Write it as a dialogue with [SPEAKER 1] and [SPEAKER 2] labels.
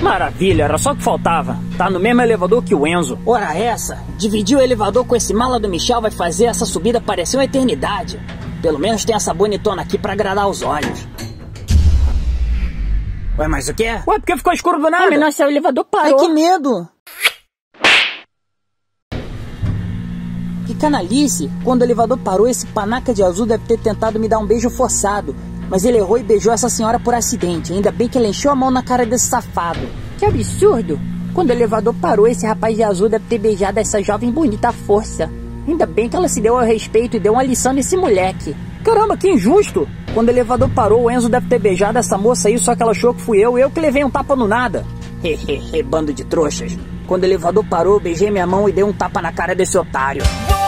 [SPEAKER 1] Maravilha, era só o que faltava. Tá no mesmo elevador que o Enzo.
[SPEAKER 2] Ora essa, dividir o elevador com esse mala do Michel vai fazer essa subida parecer uma eternidade. Pelo menos tem essa bonitona aqui pra agradar os olhos. Ué, mas o quê?
[SPEAKER 1] Ué, porque ficou escuro do nada?
[SPEAKER 3] Ai, nossa, o elevador parou.
[SPEAKER 2] Ai, que medo! Que canalice! Quando o elevador parou, esse panaca de azul deve ter tentado me dar um beijo forçado. Mas ele errou e beijou essa senhora por acidente. Ainda bem que ele encheu a mão na cara desse safado.
[SPEAKER 3] Que absurdo! Quando o elevador parou, esse rapaz de azul deve ter beijado essa jovem bonita à força. Ainda bem que ela se deu ao respeito e deu uma lição nesse moleque.
[SPEAKER 1] Caramba, que injusto! Quando o elevador parou, o Enzo deve ter beijado essa moça aí, só que ela achou que fui eu que levei um tapa no nada.
[SPEAKER 2] Hehehe, bando de trouxas. Quando o elevador parou, eu beijei minha mão e dei um tapa na cara desse otário.